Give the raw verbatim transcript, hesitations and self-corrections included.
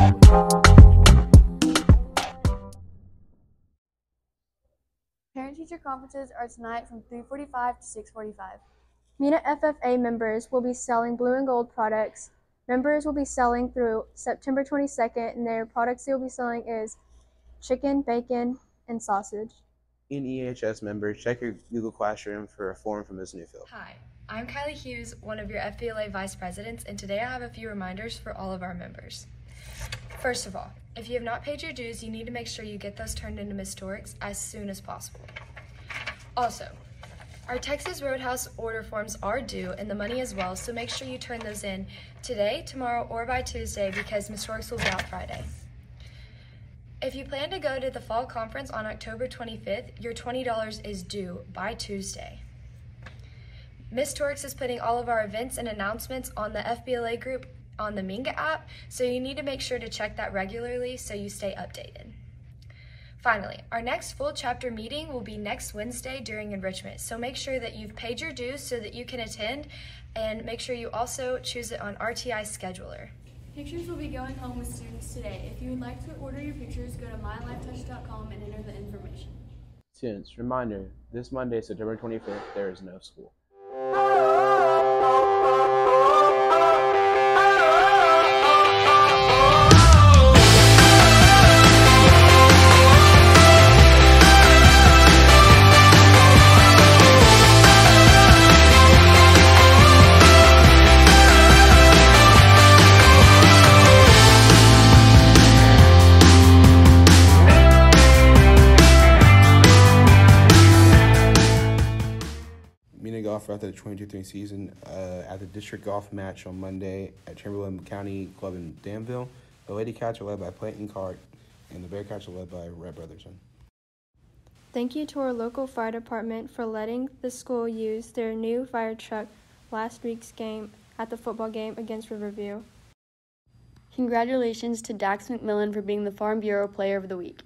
Parent-teacher conferences are tonight from three forty-five to six forty-five. Mena F F A members will be selling blue and gold products. Members will be selling through September twenty-second, and their products they will be selling is chicken, bacon, and sausage. In E H S members, check your Google Classroom for a form from Miz Newfield. Hi, I'm Kylie Hughes, one of your F B L A Vice Presidents, and today I have a few reminders for all of our members. First of all, if you have not paid your dues, you need to make sure you get those turned into Miz Torix as soon as possible. Also, our Texas Roadhouse order forms are due and the money as well, so make sure you turn those in today, tomorrow, or by Tuesday because Miz Torix will be out Friday. If you plan to go to the fall conference on October twenty-fifth, your twenty dollars is due by Tuesday. Miz Torix is putting all of our events and announcements on the F B L A group on the Minga app, so you need to make sure to check that regularly so you stay updated. Finally, our next full chapter meeting will be next Wednesday during enrichment, so make sure that you've paid your dues so that you can attend, and make sure you also choose it on R T I Scheduler. Pictures will be going home with students today. If you would like to order your pictures, go to my life touch dot com and enter the information. Students, reminder, this Monday, September twenty-fifth, there is no school. Mena golf after the twenty twenty-three season uh, at the district golf match on Monday at Chamberlain County Club in Danville. The Lady Cats are led by Clayton Cart, and the Bearcats are led by Red Brotherson. Thank you to our local fire department for letting the school use their new fire truck last week's game at the football game against Riverview. Congratulations to Dax McMillan for being the Farm Bureau Player of the Week.